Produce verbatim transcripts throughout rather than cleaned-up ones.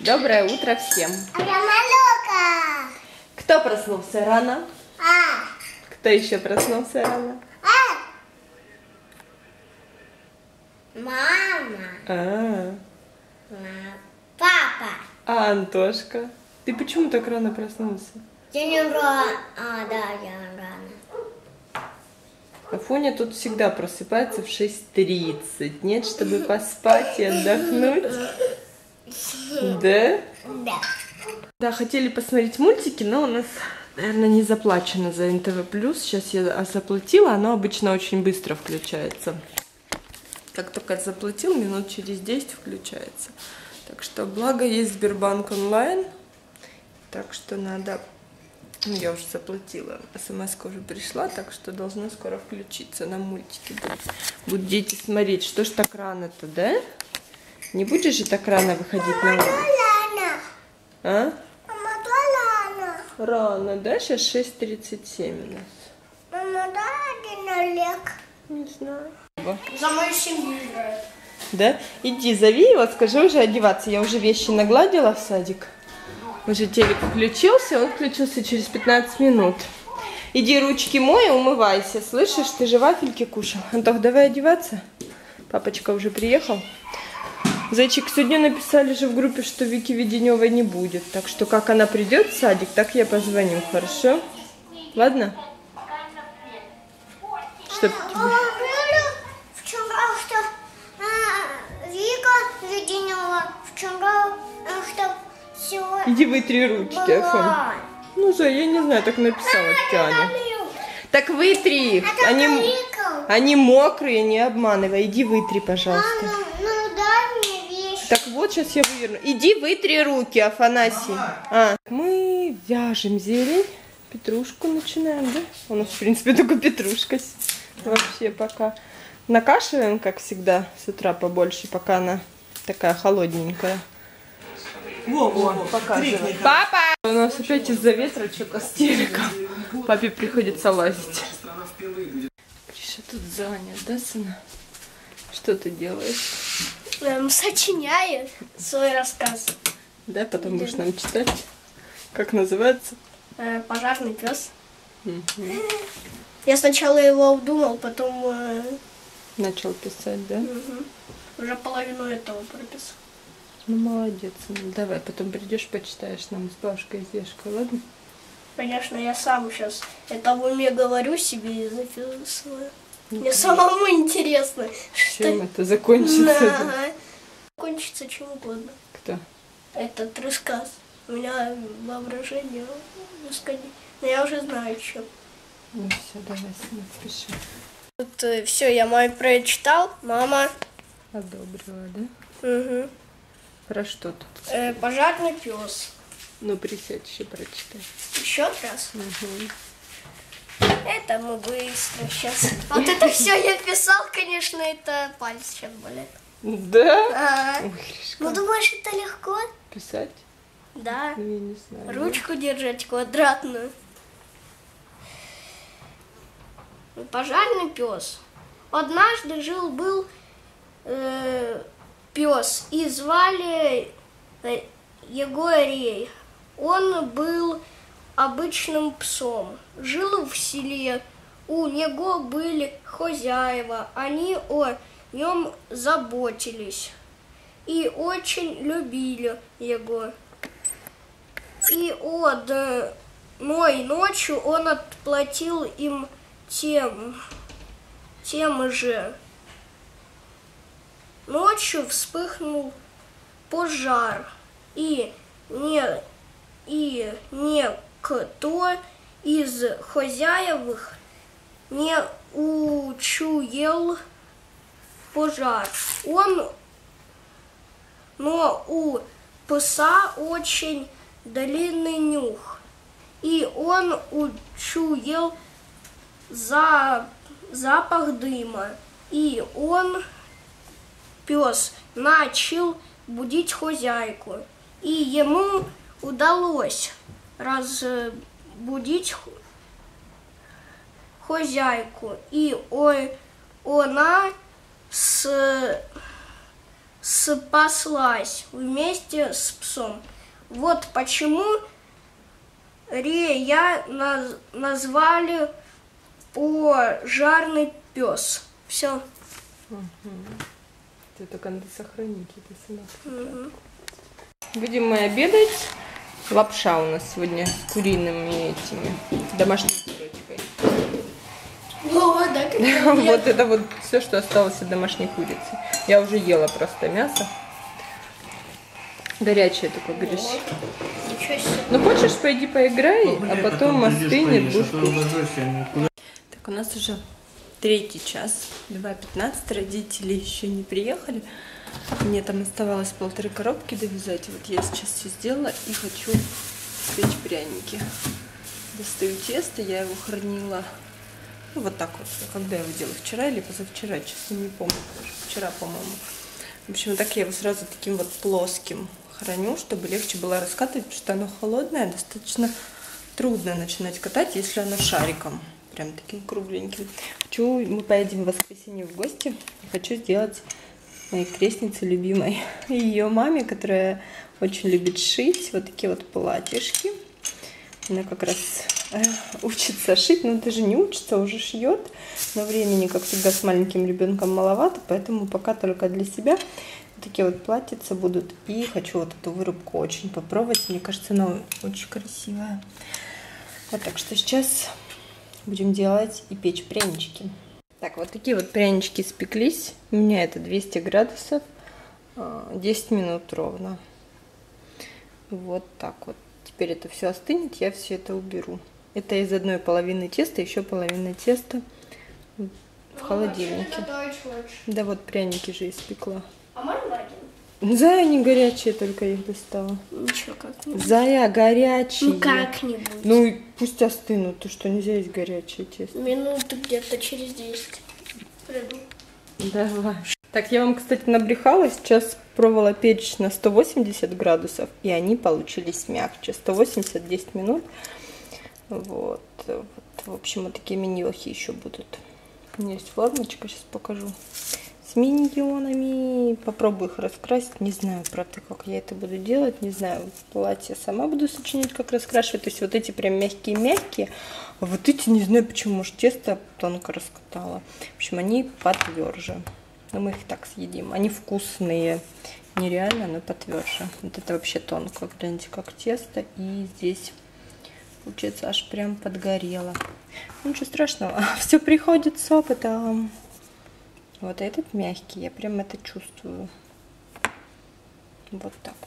Доброе утро всем. Кто проснулся рано? А. Кто еще проснулся рано? А. Мама. А. Папа. А Антошка? Ты почему так рано проснулся? Я не рано. А, да, я рано. Афоня тут всегда просыпается в шесть тридцать. Нет, чтобы поспать и отдохнуть? Да? Да. Да, хотели посмотреть мультики, но у нас, наверное, не заплачено за эн тэ вэ плюс. Сейчас я заплатила, оно обычно очень быстро включается. Как только заплатил, минут через десять включается. Так что, благо, есть Сбербанк онлайн. Так что надо... Ну, я уже заплатила. СМС-ка уже пришла, так что должно скоро включиться на мультики. Будут дети смотреть. Что ж так рано-то, да? Не будешь же так рано выходить на улицу? А? Мама, рано. Рано, да? Сейчас шесть тридцать семь у нас. Мама, да, один Олег. Не знаю. За мою семью играет. Да? Иди, зови его, скажи уже одеваться. Я уже вещи нагладила в садик. Уже телек включился, он включился через пятнадцать минут. Иди ручки мой и умывайся. Слышишь, ты же вафельки кушал. Антох, давай одеваться. Папочка уже приехал. Зайчик, сегодня написали же в группе, что Вики Веденевой не будет. Так что как она придет в садик, так я позвоню, хорошо? Ладно? Что? Вчера что а, Вика Веденева вчера что сегодня. Иди вытри ручки, Афон. Ну, Зоя, я не знаю, так написала Тяня. Так вытри их. Они, они мокрые, не обманывай. Иди вытри, пожалуйста. Мама, ну дай мне вещи. Так вот, сейчас я выверну. Иди вытри руки, Афанасий. А. Мы вяжем зелень. Петрушку начинаем, да? У нас, в принципе, только петрушка вообще пока. Накашиваем, как всегда, с утра побольше, пока она такая холодненькая. Во, во, во. Показывай. Папа! У нас опять из-за ветра что-то с телеком. Папе приходится лазить. Гриша тут занят, да, сына? Что ты делаешь? Эм, сочиняю свой рассказ. Да, потом будешь нам читать. Как называется? Э, пожарный пес. Угу. Я сначала его обдумал, потом э, Начал писать, да? угу, уже половину этого прописал. Ну, молодец. Ну, давай, потом придешь, почитаешь нам с бабушкой и с Дешкой, ладно? Конечно, я сам сейчас это в уме говорю себе и записываю. Мне самому интересно, Чем что... это закончится? Да. Кончится чем угодно. Кто? Этот рассказ. У меня воображение бесконечно. Но я уже знаю, чем. Ну все, давай, сынок, пиши. Вот э, все, я маме прочитал. Мама. Одобрила, да? Угу. Про что тут? Э, пожарный пес. Ну, присядь, еще прочитай. Еще раз. Угу. Это мы быстро сейчас. Вот это все я писал, конечно, это палец сейчас болит. Да? А, Ой, Гришка. ну думаешь, это легко? Писать? Да. Ну, я не знаю. Ручку держать квадратную. Пожарный пес. Однажды жил-был э, пес, и звали э, Егорий. Он был обычным псом. Жил в селе. У него были хозяева. Они о нем заботились и очень любили его. И одной ночью он отплатил им тем, тем же. Ночью вспыхнул пожар, и не, и никто из хозяевых не учуял пожар. Он, но у пса очень длинный нюх, и он учуял за, запах дыма, и он, пес, начал будить хозяйку, и ему удалось разбудить хозяйку, и ой, она с, спаслась вместе с псом. Вот почему Рея наз назвали пожарный пес. Все. Угу. Ты только надо сохранить это сама. Угу. Будем мы обедать. Лапша у нас сегодня с куриными этими домашней курочкой. О, да, как Вот это вот все, что осталось от домашней курицы. Я уже ела просто мясо. Горячее такое, говоришь. Ничего себе. Ну хочешь, пойди поиграй, а потом остынет, будешь кушать. Так, у нас уже третий час, два пятнадцать, родители еще не приехали. Мне там оставалось полторы коробки довязать. Вот я сейчас все сделала и хочу печь пряники. Достаю тесто, я его хранила, ну, вот так вот, когда я его делала, вчера или позавчера, честно не помню, вчера, по-моему. В общем, так я его сразу таким вот плоским храню, чтобы легче было раскатывать, потому что оно холодное, достаточно трудно начинать катать, если оно шариком, прям таким кругленьким. Хочу, мы поедем в воскресенье в гости, хочу сделать моей крестнице любимой и ее маме, которая очень любит шить вот такие вот платьишки. Она как раз э, учится шить, но даже не учится, уже шьет, но времени, как всегда, с маленьким ребенком маловато, поэтому пока только для себя. Такие вот платьица будут, и хочу вот эту вырубку очень попробовать, мне кажется, она очень красивая. Вот, так что сейчас будем делать и печь прянички. Так, вот такие вот прянички спеклись, у меня это двести градусов, десять минут ровно. Вот так вот. Теперь это все остынет, я все это уберу. Это из одной половины теста, еще половина теста в холодильнике. Да вот пряники же испекла. А можно один? Зая не горячие, только их достала. Ничего, как-нибудь. Зая горячие. Ну как-нибудь. Ну и пусть остынут, то что нельзя есть горячее тесто. Минуты где-то через десять. Приду. Давай. Так, я вам, кстати, набрехала. Сейчас пробовала печь на сто восемьдесят градусов, и они получились мягче. сто восемьдесят десять минут. Вот. Вот. В общем, вот такие миньохи еще будут. У меня есть формочка, сейчас покажу. С миньонами. Попробую их раскрасить. Не знаю, правда, как я это буду делать. Не знаю, платье сама буду сочинять, как раскрашивать. То есть вот эти прям мягкие-мягкие. А вот эти, не знаю почему, может, тесто тонко раскатала. В общем, они потверже. Но мы их так съедим. Они вкусные. Нереально, но потверже. Вот это вообще тонко. Гляньте, как тесто. И здесь, получается, аж прям подгорело. Ну, ничего страшного. Все приходит с опытом. Вот этот мягкий. Я прям это чувствую. Вот так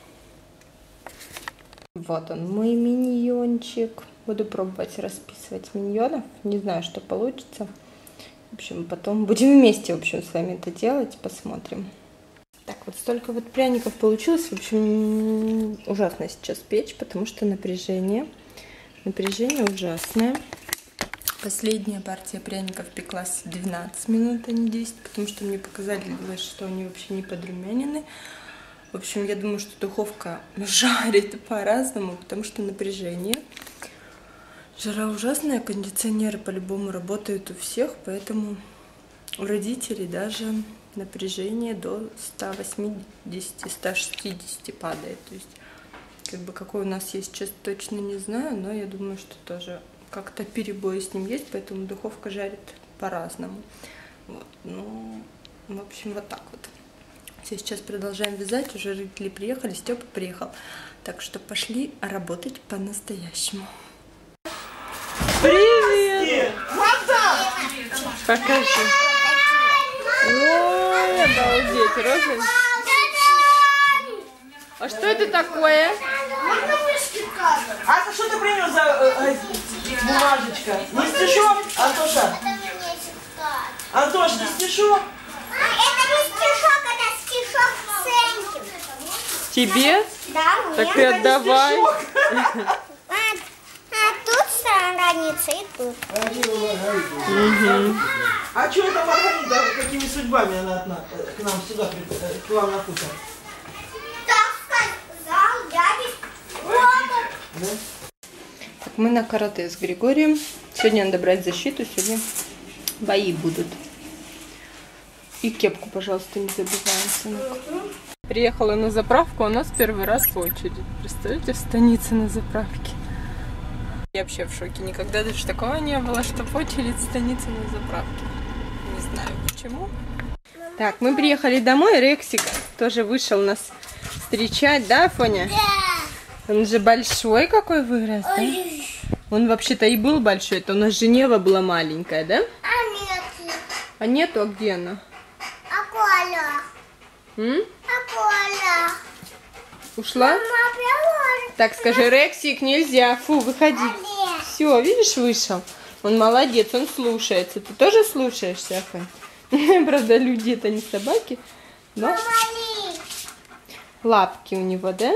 вот. Вот он, мой миньончик. Буду пробовать расписывать миньонов. Не знаю, что получится. В общем, потом будем вместе, в общем, с вами это делать. Посмотрим. Так, вот столько вот пряников получилось. В общем, ужасно сейчас печь, потому что напряжение. Напряжение ужасное. Последняя партия пряников пеклась двенадцать минут, а не десять, потому что мне показали, что они вообще не подрумянены. В общем, я думаю, что духовка жарит по-разному, потому что напряжение. Жара ужасная, кондиционеры по-любому работают у всех, поэтому у родителей даже напряжение до ста восьмидесяти — ста шестидесяти падает. То есть, как бы какой у нас есть сейчас, точно не знаю, но я думаю, что тоже как-то перебой с ним есть, поэтому духовка жарит по-разному. Вот. Ну, в общем, вот так вот. Все, сейчас продолжаем вязать, уже родители приехали, Степа приехал. Так что пошли работать по-настоящему. Привет! Покажи. Ой, обалдеть, розовый. А что это такое? А что ты принес за э, э, бумажечка? Не стишок, Антоша? Антош, не стишок? Это не стишок, это стишок Сенькин. Тебе? Да, мне. Так ты отдавай. А, а тут страница и тут. Угу. А что это Маргарита, какими судьбами она от нас, к нам сюда, при- к вам на хутор? Так сказал дядя. Вот. Да? Так, мы на карате с Григорием. Сегодня надо брать защиту, сегодня бои будут. И кепку, пожалуйста, не забываем, сынок. Приехала на заправку, у нас первый раз очередь. Представляете, в станице на заправке. Я вообще в шоке. Никогда даже такого не было, что в очередь в станице на заправке. Не знаю почему. Так, мы приехали домой. Рексик тоже вышел нас встречать, да, Фоня? Да. Он же большой какой вырос, да? Он вообще-то и был большой. Это у нас Женева была маленькая, да? А нет. А нету, а где она? А Коля? М? А Коля? Ушла? Мама, привет. Так, скажи, Рексик, нельзя. Фу, выходи. Все, видишь, вышел. Он молодец, он слушается. Ты тоже слушаешься, Афань? Правда, люди это не собаки. Но лапки у него, да?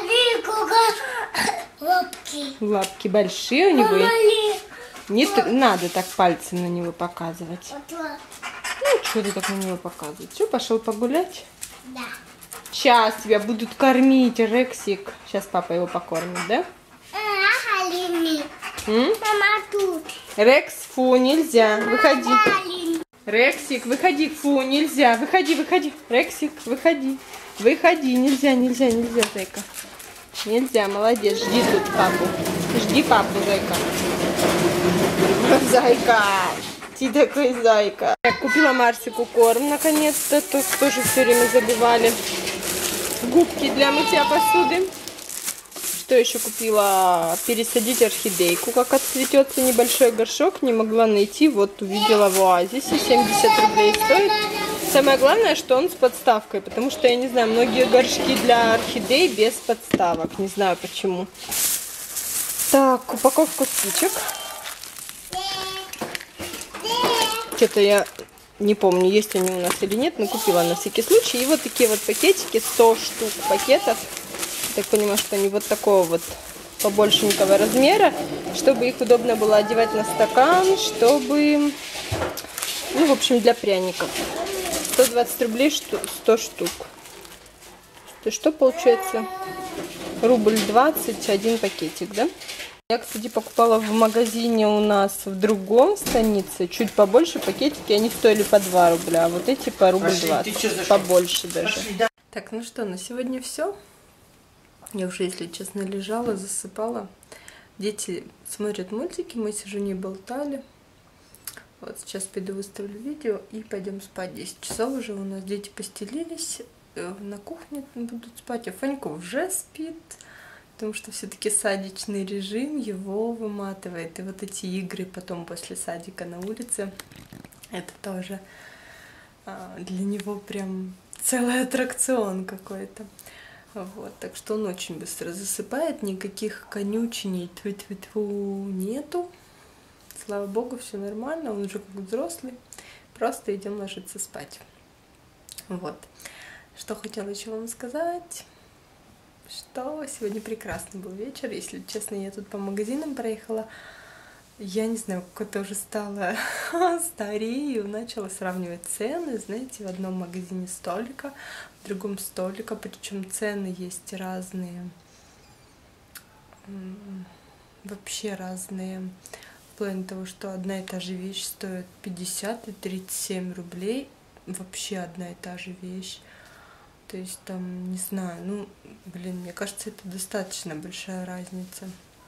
Лапки. Лапки большие у него. Не надо так пальцы на него показывать. Ну, что ты так на него показывать? Все, пошел погулять? Да. Сейчас тебя будут кормить, Рексик. Сейчас папа его покормит, да? А, Алини. М? Мама тут. Рекс, фу, нельзя. Выходи. Алини. Рексик, выходи, фу, нельзя. Выходи, выходи. Рексик, выходи. Выходи, нельзя, нельзя, нельзя, зайка. Нельзя, молодец. Жди тут папу. Жди папу, зайка. Зайка. Ты такой зайка. Я купила Марсику корм, наконец-то. Тут тоже все время забивали. Губки для мытья посуды. Что еще купила? Пересадить орхидейку, как отцветется, небольшой горшок. Не могла найти, вот увидела в Оазисе. семьдесят рублей стоит. Самое главное, что он с подставкой, потому что, я не знаю, многие горшки для орхидей без подставок. Не знаю почему. Так, упаковку спичек. Что-то я не помню, есть они у нас или нет, но купила на всякий случай. И вот такие вот пакетики, сто штук пакетов. Так понимаю, что они вот такого вот побольшенького размера, чтобы их удобно было одевать на стакан, чтобы, ну, в общем, для пряников. сто двадцать рублей сто штук. То есть что получается? Рубль двадцать, один пакетик, да? Я, кстати, покупала в магазине у нас в другом станице, чуть побольше пакетики, они стоили по два рубля, а вот эти по рубль двадцать, побольше даже. Пошли, да. Так, ну что, на сегодня все. Я уже, если честно, лежала, засыпала. Дети смотрят мультики, мы с Женей болтали. Вот сейчас пойду выставлю видео и пойдем спать. десять часов уже у нас дети постелились, на кухне будут спать, а Фанька уже спит. Потому что все-таки садичный режим его выматывает. И вот эти игры потом после садика на улице, это тоже а, для него прям целый аттракцион какой-то. Вот, так что он очень быстро засыпает, никаких конючений тьфу-тьфу-тьфу нету. Слава богу, все нормально, он уже как взрослый. Просто идем ложиться спать. Вот. Что хотела еще вам сказать. Что сегодня прекрасный был вечер. Если честно, я тут по магазинам проехала. Я не знаю, как это уже стало старею. Начала сравнивать цены. Знаете, в одном магазине столика, в другом столика. Причем цены есть разные. Вообще разные. В плане того, что одна и та же вещь стоит пятьдесят и тридцать семь рублей. Вообще одна и та же вещь. То есть там, не знаю, ну, блин, мне кажется, это достаточно большая разница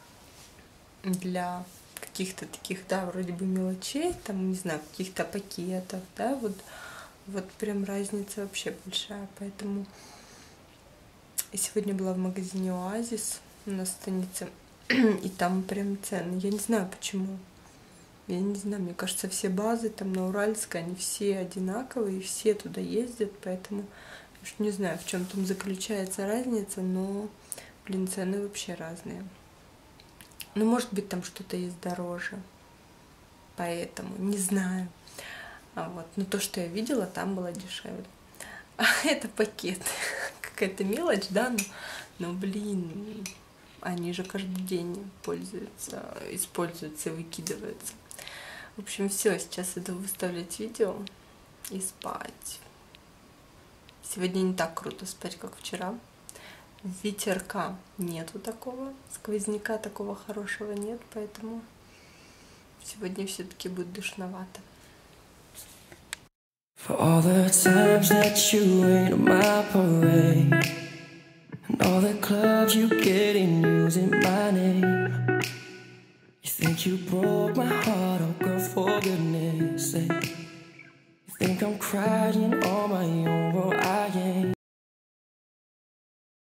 для каких-то таких, да, вроде бы мелочей, там, не знаю, каких-то пакетов, да, вот, вот прям разница вообще большая, поэтому и сегодня была в магазине Оазис на станице, и там прям цены, я не знаю почему, я не знаю, мне кажется, все базы там на Уральской, они все одинаковые, все туда ездят, поэтому... Не знаю, в чем там заключается разница, но, блин, цены вообще разные. Ну, может быть, там что-то есть дороже. Поэтому, не знаю. А вот, но то, что я видела, там было дешевле. А это пакет. Какая-то мелочь, да, но, но, блин, они же каждый день пользуются, используются, выкидываются. В общем, все, сейчас иду выставлять видео и спать. Сегодня не так круто спать, как вчера. Ветерка нету такого, сквозняка такого хорошего нет, поэтому сегодня все-таки будет душновато. For all the times that you ain't on my parade, and all the clubs you get in using my name. You think you broke my heart, oh girl, for goodness sake. You think I'm crying on my own, well I ain't.